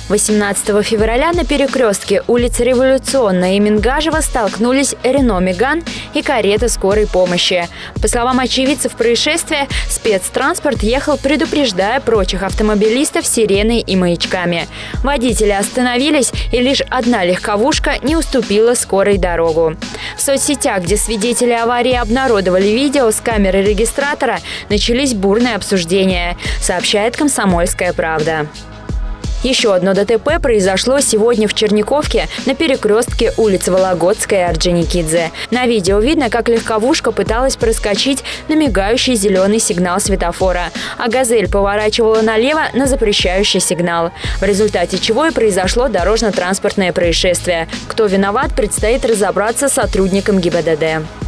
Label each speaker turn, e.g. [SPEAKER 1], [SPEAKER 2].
[SPEAKER 1] 18 февраля на перекрестке улиц Революционная и Мингажева столкнулись Рено Меган и карета скорой помощи. По словам очевидцев происшествия, спецтранспорт ехал, предупреждая прочих автомобилистов сиреной и маячками. Водители остановились, и лишь одна легковушка не уступила скорой дорогу. В соцсетях, где свидетели аварии обнародовали видео с камеры регистратора, начались бурные обсуждения, сообщает «Комсомольская правда». Еще одно ДТП произошло сегодня в Черниковке на перекрестке улиц Вологодская и Орджоникидзе. На видео видно, как легковушка пыталась проскочить на мигающий зеленый сигнал светофора, а «Газель» поворачивала налево на запрещающий сигнал. В результате чего и произошло дорожно-транспортное происшествие. Кто виноват, предстоит разобраться сотрудникам ГИБДД.